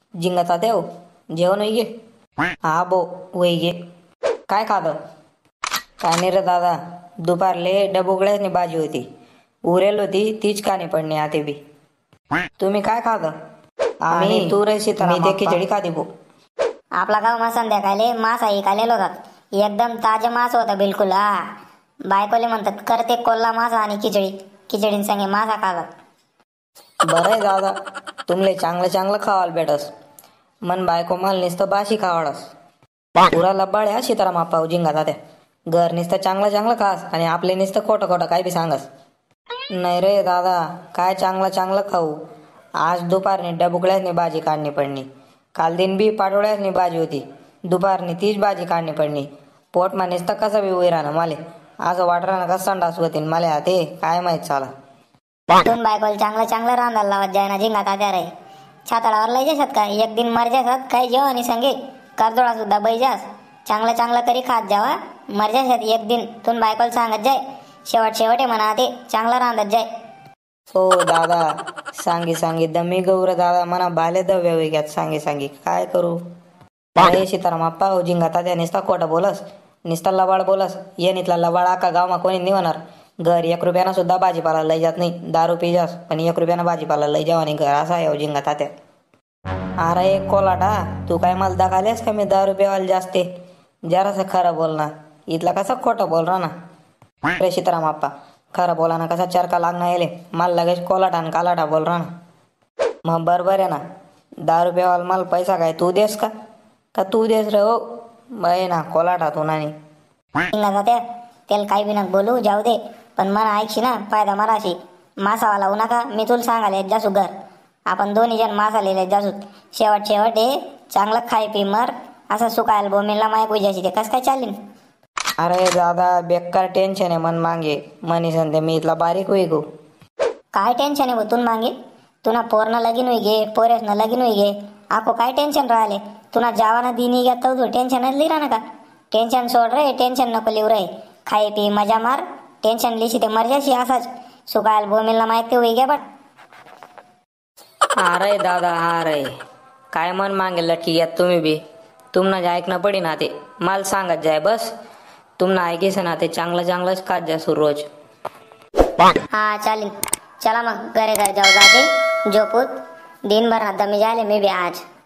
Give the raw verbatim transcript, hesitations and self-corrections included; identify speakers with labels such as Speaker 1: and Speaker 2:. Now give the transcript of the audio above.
Speaker 1: जिंगता देव जेवण होई गे. हा बो होई गे. काय खातं? काय नाही रे दादा, दुपारले डबुगळ्यानी भाजी होती, उरेल होती तीच कानी पडणी आते बी. तुम्ही काय खातं? आम्ही तू रे मी ते खिचडी खाती बो.
Speaker 2: आपला गाव मा संध्याकाळी मासा इकालेलो होतात. एकदम ताजे मास होता बिलकुल. हा बायकोले म्हणतात करते कोल्हा मासा आणि खिचडी खिचडीन संगे मासा खातात.
Speaker 1: बरं आहे दादा, तुमले चांगलं चांगलं खावायला भेटस. मन बायको मला नुसतं बाशी खावाडस. पुरा लब्बाळ आहे सीताराम आप्पा जिंगा तात्या. घर नुसतं चांगलं चांगलं खास आणि आपले नुसतं खोटं खोटं काय बी सांगस. नाही रे दादा, काय चांगलं चांगलं खाऊ. आज दुपारने डबुकळ्यानी भाजी काढणी पडणी. काल दिन बी पाटोळ्यानी भाजी होती, दुपारनी तीच भाजी काढणी पडणी. पोट मा नुसतं कसं बी उयरानं माले. असं वाटरानं कसं संडास होतीन मला ते काय माहित चाला.
Speaker 2: दोन बायकोला चांगलं चांगलं रांधायला लावत जाय ना जिंगा तात्या रे. छाताळावर लय जाशात का एक दिन मर जासात काही जेवणी संगे करदोळा सुद्धा बैजास. चांगलं चांगलं तरी खात जावा, मर जाशात एक दिन. तुम बायकोला सांगत जाय शेवट शेवटे म्हणा ते चांगलं रांधत जाय.
Speaker 1: हो दादा, सांगी सांगी दमी गौर दादा मना बाले दव्या वेग्यात सांगी सांगी काय करू. अरे सीताराम आप्पा हो जिंगा तात्या निसता खोटा बोलस, निसता लबाड बोलस. ये नितला लबाड आका गावमा कोणी निवणार. घर एक रुपयानं सुद्धा भाजीपाला लय जात नाही. दारू पी जास पण एक रुपयानं भाजीपाला लय जावा आणि घर असा आहे जिंगा तात्या. अरे एक कोलाटा, तू काय मला दाखालेस का मी दारू पेवायला जास्ते. जरासं खरं बोल ना, इथला कसा खोटं बोल रा ना. अरे सीताराम आप्पा, खरं बोला ना कसा चरका लागणार येले. मला लगेच कोलाटा आणि कालाटा बोल रा ना. मग बरोबर आहे ना, दारू पेवायला मला पैसा काय तू देस का का तू देस रे. हो बाई ना कोलाटा तू नानी.
Speaker 2: जिंगा तात्या त्याला काही बी नक बोलू जाऊ दे, पण मला ऐकशी ना फायदा मराशी. मासावाला होऊ नका, मी तुला सांगाले जासू घर. आपण दोन्ही जण मासा लिहिले जासू. शेवट शेवट हे चांगलं खाय पी मर. असं सुकायला बोमीला मायक उजाशी ते कसं काय चालीन.
Speaker 1: अरे दादा बेकार टेन्शन आहे मन मागे. मनी संते मी इथला बारीक होई गो.
Speaker 2: काय टेन्शन आहे बतून मागे. तुना पोरनं लगीन होई गे, पोरेसनं लगीन होई गे. आको काय टेन्शन राहिले. तुना जावाना दिनी घ्या तर टेन्शन लिहिरा ना का. टेन्शन सोड रे, टेन्शन नको लिहू रे. खाय पी मजा मार. टेन्शन लिशी ते मर जाशी असाच. सुकायला बोमीला माहिती होई गे बट.
Speaker 1: अरे दादा अरे काय मन मागे लटकी घ्या तुम्ही बी. तुमना जे ऐकणं पडी ना ते मला सांगत जाय बस. तुमना ऐकेस ना ते चांगलं चांगलंच खात जा सु रोज.
Speaker 2: हा चालीन. चला मग घरे घर जाऊ जाते झोपूत. दिनभर आता मी जाले मी बी आज.